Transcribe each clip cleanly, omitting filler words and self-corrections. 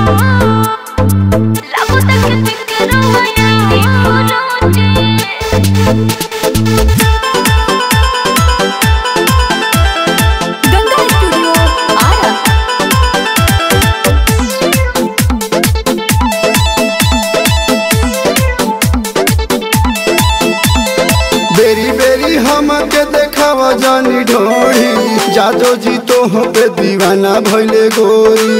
बेरी बेरी हमके देखावा जानी ढोरी जादो जी तो हो पे दीवाना भइले गोरी।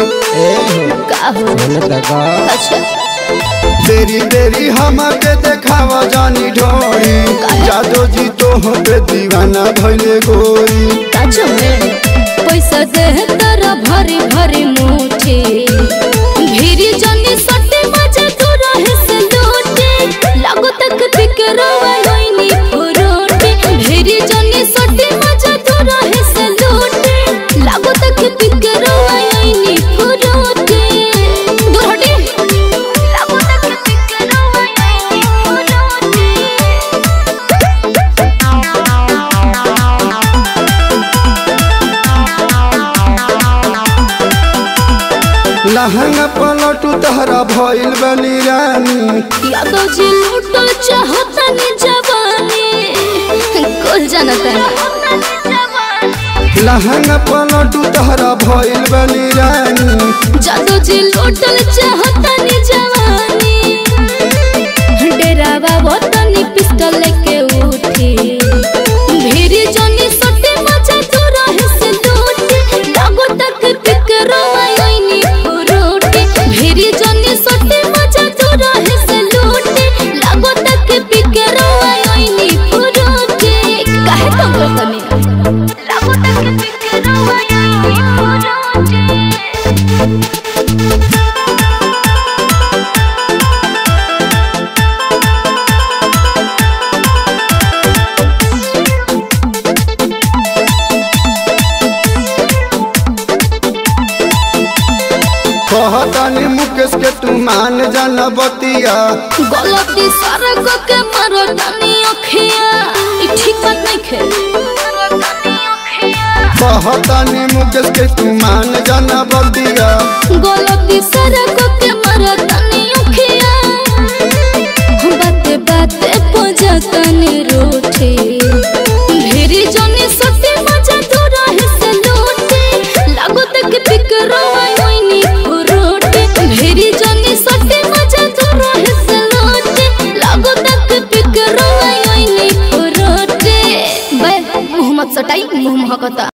बेरी बेरी हमके देखावा जानी ढोरी जादो जी तो हो पे दीवाना भइले गोरी। पैसा दे तारा भरी भरी मुठी भीरी जनी सटे मजे तू रहे से लूटे लागो तक बिकरवा होइनी पुरोटे भीरी जनी सटे मजे तू रहे से लूटे लागो तक बिकरवा होइनी पुरोटे दूर हटे लागो तक बिकरवा होइनी पुरोटे। लहंगा पलटू तहरा भइल बनी रानी यादो जी लूटल चाहतनी जवानी कुल जानता लहंगा पलटू तहरा भइल बनी रानी जादो जी लूटल चाहतनी जवानी डेरावा वतनी पिस्टल लेके उठी भीरी जनी सटे मजा तू रहे से लूटी लागो तक बिकरवा होइनी पुरोटी भीरी जनी सटे मजा तू रहे से लूटी लागो तक बिकरवा होइनी पुरोटी काहे तुम तनी लागो तक बिकरवा होइनी पुरोटी। कहतानी मुकेश के तू मान जाना बतिया गलती सारा को के मारो तनी अखिया ई ठीक बात नहीं खे कहतानी मुकेश के तू मान जाना बतिया गलती सारा को के मारो तनी अखिया बाते बाते पजा तनी रूठी भीरी जनी सती मजा तू रहे से लूटी लागो तक बिकरवा होइनी पुरोटी भीरी जनी सती मजा तू रहे से लूटी लागो तक बिकरवा होइनी पुरोटी बे मुहम्मद सटाई मुंह महकता।